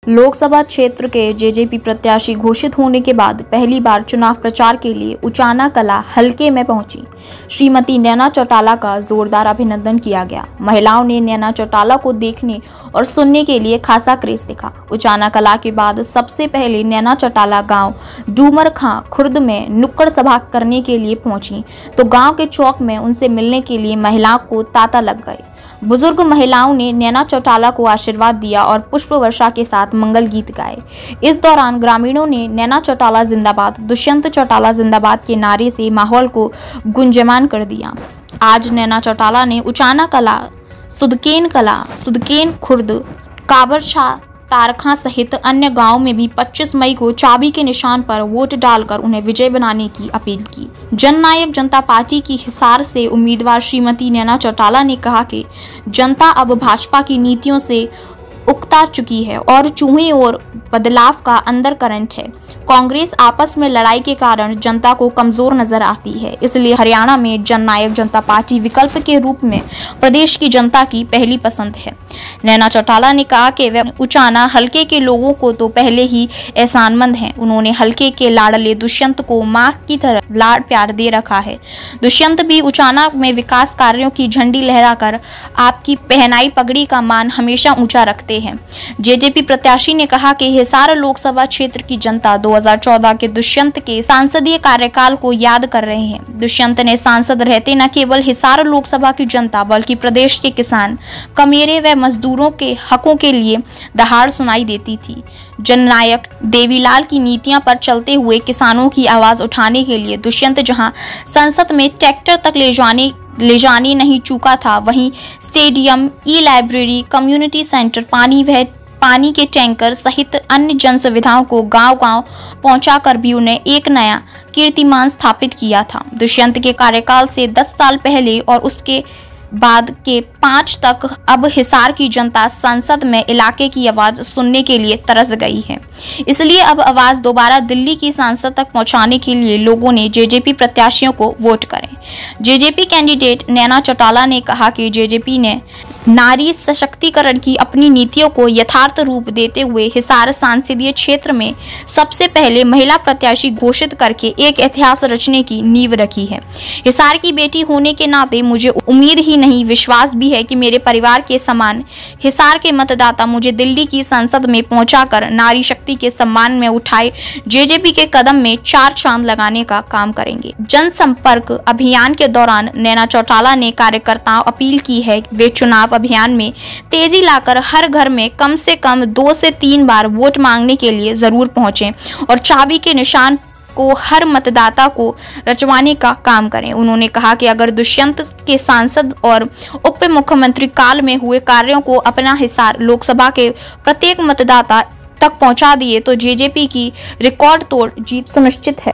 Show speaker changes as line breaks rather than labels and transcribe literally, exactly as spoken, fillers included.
लोकसभा क्षेत्र के जेजेपी प्रत्याशी घोषित होने के बाद पहली बार चुनाव प्रचार के लिए उचाना कला हलके में पहुंची श्रीमती नैना चौटाला का जोरदार अभिनंदन किया गया। महिलाओं ने नैना चौटाला को देखने और सुनने के लिए खासा क्रेज दिखा। उचाना कला के बाद सबसे पहले नैना चौटाला गांव डूमर खां खुर्द में नुक्कड़ सभा करने के लिए पहुंची तो गांव के चौक में उनसे मिलने के लिए महिलाओं को तांता लग गए। बुजुर्ग महिलाओं ने नैना चौटाला को आशीर्वाद दिया और पुष्प वर्षा के साथ मंगल गीत गाए। इस दौरान ग्रामीणों ने नैना चौटाला जिंदाबाद, दुष्यंत चौटाला जिंदाबाद के नारे से माहौल को गुंजयमान कर दिया। आज नैना चौटाला ने उचाना कला, सुदकेन कला, सुदकेन खुर्द, काबरछा, तारखा सहित अन्य गांवों में भी पच्चीस मई को चाबी के निशान पर वोट डालकर उन्हें विजय बनाने की अपील की। जननायक जनता पार्टी की हिसार से उम्मीदवार श्रीमती नैना चौटाला ने कहा कि जनता अब भाजपा की नीतियों से उकता चुकी है और चूहे और बदलाव का अंदर करंट है। कांग्रेस आपस में लड़ाई के कारण जनता को कमजोर नजर आती है, इसलिए हरियाणा में जननायक जनता पार्टी विकल्प के रूप में प्रदेश की जनता की पहली पसंद है। नैना चौटाला ने कहा कि वे उचाना हलके के लोगों को तो पहले ही एहसानमंद हैं। उन्होंने हलके के लाडले दुष्यंत को मां की तरह लाड प्यार दे रखा है। दुष्यंत भी उचाना में विकास कार्यों की झंडी लहराकर आपकी पहनाई पगड़ी का मान हमेशा ऊंचा रखते हैं। जेजेपी प्रत्याशी ने कहा कि हिसार लोकसभा क्षेत्र की जनता दो हज़ार चौदह के दुष्यंत के सांसदीय कार्यकाल को याद कर रहे हैं। दुष्यंत ने सांसद रहते न केवल हिसार लोकसभा की जनता बल्कि प्रदेश के किसान, कमेरे व मजदूरों के हकों के लिए दहाड़ सुनाई देती थी। जननायक देवीलाल की नीतियां पर चलते हुए किसानों की आवाज उठाने के लिए दुष्यंत जहां संसद में ट्रैक्टर तक ले जाने ले जाने नहीं चूका था, वहीं stadium, E library, community centre, पानी व पानी के टैंकर सहित अन्य जन सुविधाओं को गांव-गांव पहुंचाकर भी उन्हें एक नया कीर्तिमान स्थापित किया था। दुष्यंत के कार्यकाल से दस साल पहले और उसके बाद के पाँच तक अब हिसार की जनता संसद में इलाके की आवाज सुनने के लिए तरस गई है। इसलिए अब आवाज दोबारा दिल्ली की सांसद तक पहुंचाने के लिए लोगों ने जेजेपी प्रत्याशियों को वोट करें। जेजेपी कैंडिडेट नैना चौटाला ने कहा कि जेजेपी ने नारी सशक्तिकरण की अपनी नीतियों को यथार्थ रूप देते हुए हिसार संसदीय क्षेत्र में सबसे पहले महिला प्रत्याशी घोषित करके एक इतिहास रचने की नींव रखी है। हिसार की बेटी होने के नाते मुझे उम्मीद ही नहीं, विश्वास भी है कि मेरे परिवार के समान हिसार के मतदाता मुझे दिल्ली की संसद में पहुंचाकर नारी शक्ति के सम्मान में उठाए जेजेपी के कदम में चार चांद लगाने का काम करेंगे। जनसंपर्क अभियान के दौरान नैना चौटाला ने कार्यकर्ताओं अपील की है कि वे चुनाव अभियान में तेजी लाकर हर घर में कम से कम दो से तीन बार वोट मांगने के लिए जरूर पहुंचें और चाबी के निशान को हर मतदाता को रचवाने का काम करें। उन्होंने कहा कि अगर दुष्यंत के सांसद और उप मुख्यमंत्री काल में हुए कार्यों को अपना हिसार लोकसभा के प्रत्येक मतदाता तक पहुंचा दिए तो जेजेपी की रिकॉर्ड तोड़ जीत सुनिश्चित है।